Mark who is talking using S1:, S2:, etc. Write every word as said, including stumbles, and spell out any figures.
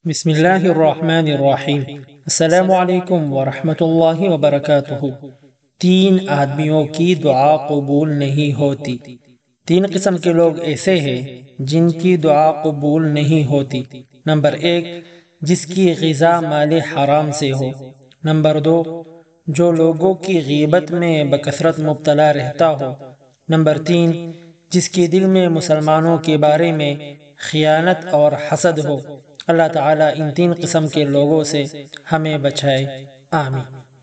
S1: बिस्मिल्लाहिर्रहमानिर्रहीम। अस्सलामुअलैकुम वरहमतुल्लाहि वबरकातुहू। तीन आदमियों की दुआ कबूल नहीं होती। तीन किस्म के लोग ऐसे हैं जिनकी दुआ कबूल नहीं होती। नंबर एक, जिसकी ग़िज़ा माले हराम से हो। नंबर दो, जो लोगों की ग़ीबत में बकसरत मुब्तला रहता हो। नंबर तीन, जिसके दिल में मुसलमानों के बारे में खियानत और हसद हो। अल्लाह ताला इन तीन किस्म के लोगों से हमें बचाए, आमीन।